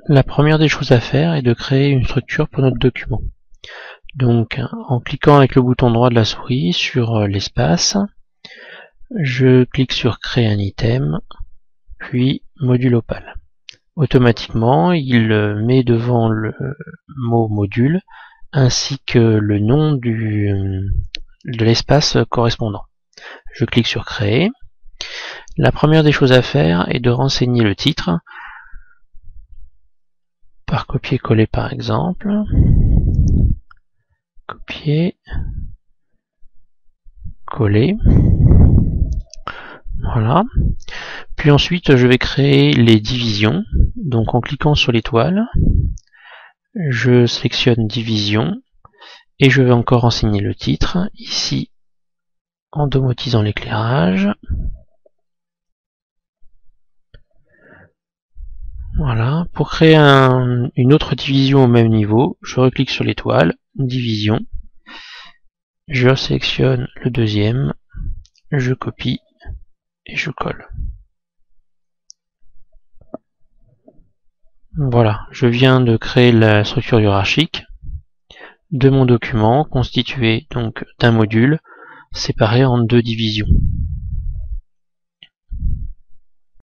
La première des choses à faire est de créer une structure pour notre document. Donc en cliquant avec le bouton droit de la souris sur l'espace, je clique sur créer un item, puis module opale. Automatiquement, il met devant le mot module ainsi que le nom de l'espace correspondant. Je clique sur créer. La première des choses à faire est de renseigner le titre par copier-coller par exemple. Copier, coller. Voilà. Puis ensuite, je vais créer les divisions. Donc en cliquant sur l'étoile, je sélectionne division et je vais encore renseigner le titre ici en domotisant l'éclairage. Voilà. Pour créer une autre division au même niveau, je reclique sur l'étoile, division, je sélectionne le deuxième, je copie et je colle. Voilà, je viens de créer la structure hiérarchique de mon document constitué donc d'un module séparé en deux divisions.